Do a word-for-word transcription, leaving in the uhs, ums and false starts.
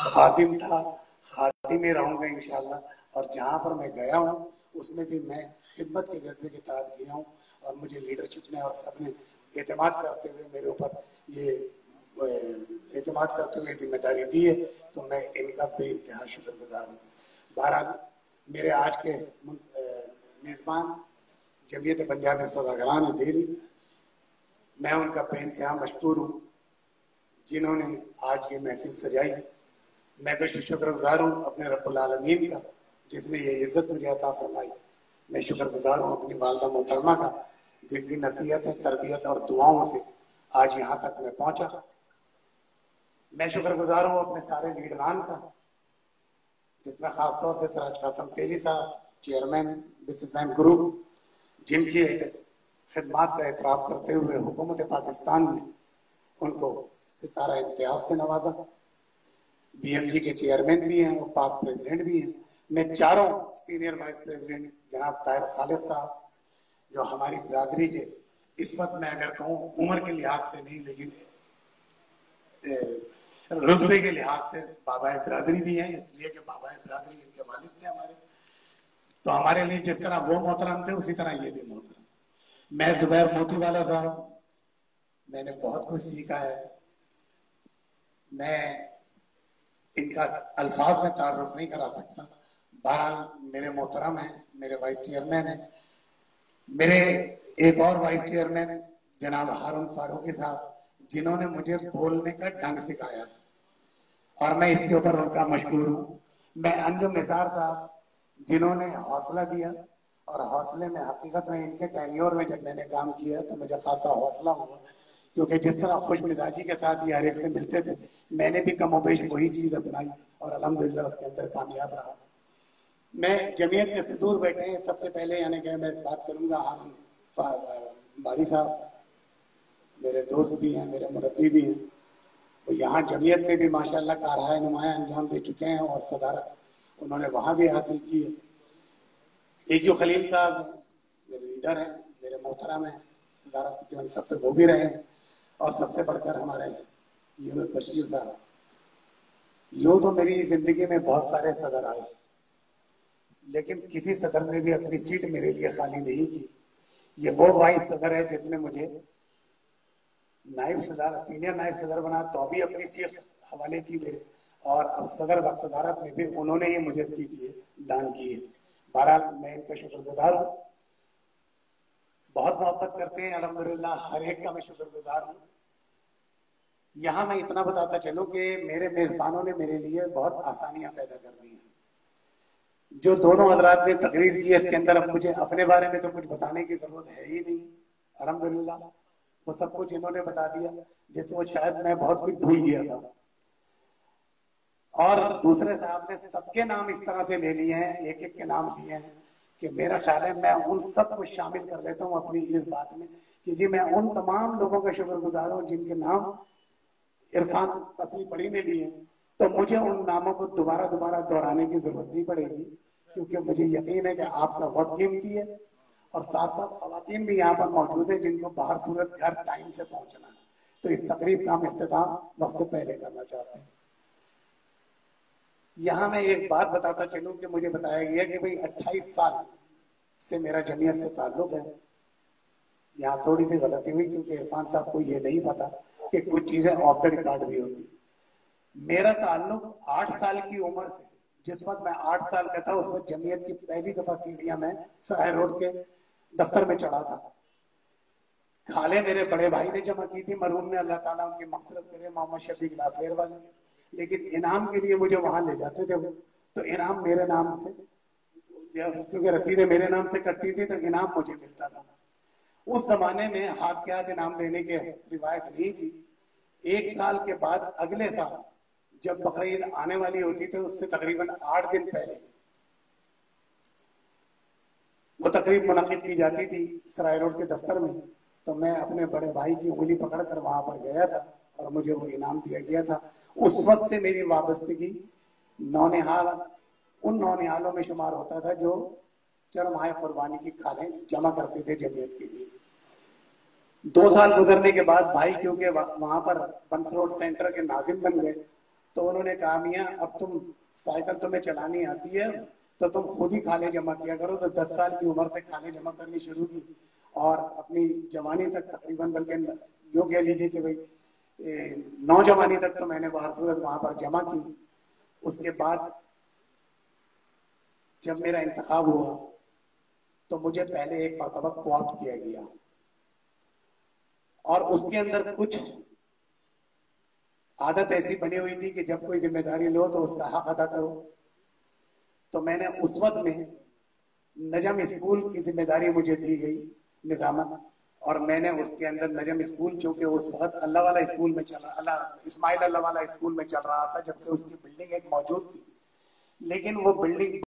खादिम था, खादिम ही रहूंगा इंशाल्लाह। और जहाँ पर मैं गया हूँ उसमें भी मैं खिदमत के जज्बे के तहत गया हूँ और मुझे लीडरशिप ने और सबने एतमाद करते हुए मेरे ऊपर ये एतमाद करते हुए जिम्मेदारी दी है, तो मैं इनका बेइंतहा शुक्रगुजार हूँ। बहरहाल मेरे आज के मेज़बान जमीयत पंजाब सौदागरान दिल्ली, मैं उनका बेइंतहा मशकूर हूँ जिन्होंने आज ये महफिल सजाई। मैं भी शुक्रगुजार हूँ अपने रब्बुल आलमीन का जिसने ये इज्जत मुझे अता फरमाई। मैं शुक्रगुजार हूँ अपनी वालिदा मोहतरमा का जिनकी नसीहत, तरबियत और दुआओं से आज यहाँ तक मैं पहुँचा। मैं शुक्रगुजार हूँ अपने सारे लीडरान का जिसमें खासतौर से सराज कासम तेली साहब, चेयरमैन बिजनेसमैन ग्रुप, जिनकी खिदमात का एतराफ़ करते हुए हुकूमत पाकिस्तान ने उनको सितारा इम्तियाज से नवाजा। बी एम जी के चेयरमैन भी हैं और पास प्रेसिडेंट भी हैं। मैं चारों सीनियर वाइस प्रेसिडेंट जनाब ताहिर खालिद साहब, जो हमारी बिरादरी के इस वक्त मैं अगर कहूँ उम्र के लिहाज से नहीं लेकिन रुतबे के लिहाज से बाबा बिरादरी भी हैं, इसलिए कि बाबा बिरादरी इनके वालिद थे हमारे, तो हमारे लिए जिस तरह वो मोहतरम थे उसी तरह ये भी मोहतरम। मैं जुबैर मोती वाला साहब, मैंने बहुत कुछ सीखा है। मैं इनका अल्फाज में तारुफ नहीं करा सकता। बहरहाल मेरे मोहतरम हैं, मेरे वाइस चेयरमैन हैं, मेरे एक और वाइस चेयरमैन जनाब हारून फारूकी साहब, जिन्होंने मुझे बोलने का ढंग सिखाया और मैं इसके ऊपर उनका मशहूर हूँ। मैं अंजुम निसार साहब, जिन्होंने हौसला दिया और हौसले में हकीकत में इनके टेन्योर में जब मैंने काम किया तो मुझे खासा हौसला हुआ, क्योंकि जिस तरह खुश मिजाजी के साथ ये हर एक से मिलते थे, मैंने भी कमोबेश वही चीज़ अपनाई और अल्हम्दुलिल्लाह उसके अंदर कामयाब रहा। मैं जमीयत के से दूर बैठे हैं, सबसे पहले यानी कि मैं बात करूँगा हारून बाड़ी साहब, मेरे दोस्त भी हैं, मेरे मुरब्बी भी हैं। तो यहाँ जमीयत में भी माशाल्लाह कारहाय नुमाया अंजाम दे चुके हैं और सदारत उन्होंने वहाँ भी हासिल की है। एक जो खलील साहब हैं, मेरे लीडर हैं, मेरे मोहतरम हैं, सदारत जो सबसे वो भी रहे हैं, और सबसे बढ़कर हमारे यूनुस बशीर साहब। यूँ तो मेरी जिंदगी में बहुत सारे सदर आए, लेकिन किसी सदर ने भी अपनी सीट मेरे लिए खाली नहीं की। ये वो वाइस सदर है जिसने मुझे नायब सदर, सीनियर नायब सदर बना तो भी अपनी सीट हवाले की मेरे, और अब सदर व सदारत में भी उन्होंने ही मुझे सीट ये दान की है। बहरहाल मैं इनका शुक्रगुजार हूँ, बहुत मोहब्बत करते हैं अल्हम्दुलिल्लाह, हर एक का मैं शुक्रगुजार हूँ। यहाँ मैं इतना बताता चलूँ कि मेरे मेज़बानों ने मेरे लिए बहुत आसानियाँ पैदा कर दी हैं। जो दोनों हजरात ने तकरीर की है इसके अंदर अब मुझे अपने बारे में तो कुछ बताने की जरूरत है ही नहीं, अल्हम्दुलिल्लाह वो सब कुछ इन्होंने बता दिया, जिससे वो शायद मैं बहुत कुछ भूल गया था। और दूसरे साहब ने सबके नाम इस तरह से ले लिए हैं, एक एक के नाम लिए हैं कि मेरा ख्याल है मैं उन सब को शामिल कर लेता हूँ अपनी इस बात में कि जी मैं उन तमाम लोगों का शुक्रगुजार हूँ जिनके नाम इरफान पसली पड़ी ने लिए हैं। तो मुझे उन नामों को दोबारा दोबारा दोहराने की जरूरत नहीं पड़ेगी, क्योंकि मुझे यकीन है कि आपका वक्त कीमती है और साथ साथ खवातीन भी यहाँ पर मौजूद है जिनको बाहर सूरत घर टाइम से पहुंचना है, तो इस तकरीब का हम इख्तिताम वक्त से पहले करना चाहते हैं। यहाँ मैं एक बात बताता चलूँ कि मुझे बताया गया कि भाई अट्ठाईस साल से मेरा जमीयत से ताल्लुक है। यहाँ थोड़ी सी गलती हुई क्योंकि इरफान साहब को ये नहीं पता कि कुछ चीजें ऑफ द रिकॉर्ड भी होती। मेरा ताल्लुक आठ साल की उम्र से, जिस वक्त मैं आठ साल का था उस वक्त जमीयत की पहली दफा सीढ़ियां में सराय रोड के दफ्तर में चढ़ा था। खाले मेरे बड़े भाई ने जमा की थी, मरहूम ने, अल्लाह ताला उनकी मग़फ़िरत करे, मोहम्मद शफीक लासवेर वाले, लेकिन इनाम के लिए मुझे वहां ले जाते थे वो, तो इनाम मेरे नाम से, क्योंकि रसीदें मेरे नाम से कटती थी तो इनाम मुझे मिलता था। उस जमाने में हाथ के हाथ इनाम देने की रिवायत नहीं थी। एक साल के बाद अगले साल जब बकरीद आने वाली होती थी उससे तकरीबन आठ दिन पहले वो तकरीब मुनक़िद की जाती थी सराय रोड के दफ्तर में, तो मैं अपने बड़े भाई की उंगली पकड़कर वहां पर गया था और मुझे वो इनाम दिया गया था। उस वक्त से मेरी वाबस्तगी नौनिहाल उन नौनिहालों में शुमार होता था जो चरमाए कुर्बानी की खाने जमा करते थे जमीयत के लिए। दो साल गुजरने के बाद भाई क्योंकि वहां पर बंस रोड सेंटर के नाजिम बन गए तो उन्होंने कहा मियाँ अब तुम साइकिल तुम्हें चलानी आती है तो तुम खुद ही खाने जमा किया करो। तो दस साल की उम्र से खाने जमा करनी शुरू की और अपनी जवानी तक तकरीबन, बल्कि यूँ कह लीजिए कि भाई नौजवानी तक तो मैंने बाहर सूरत वहां पर जमा की। उसके बाद जब मेरा इंतखाब हुआ तो मुझे पहले एक मरतबा क्वाट किया गया और उसके अंदर कुछ आदत ऐसी बनी हुई थी कि जब कोई जिम्मेदारी लो तो उसका हक अदा करो। तो मैंने उस वक्त में नजम स्कूल की जिम्मेदारी मुझे दी गई निजामन, और मैंने उसके अंदर नजम स्कूल, चूंकि उस वक्त अल्लाह वाला स्कूल में चल रहा, अल्लाह इस्माइल अल्लाह वाला स्कूल में चल रहा था, जबकि उसकी बिल्डिंग एक मौजूद थी, लेकिन वो बिल्डिंग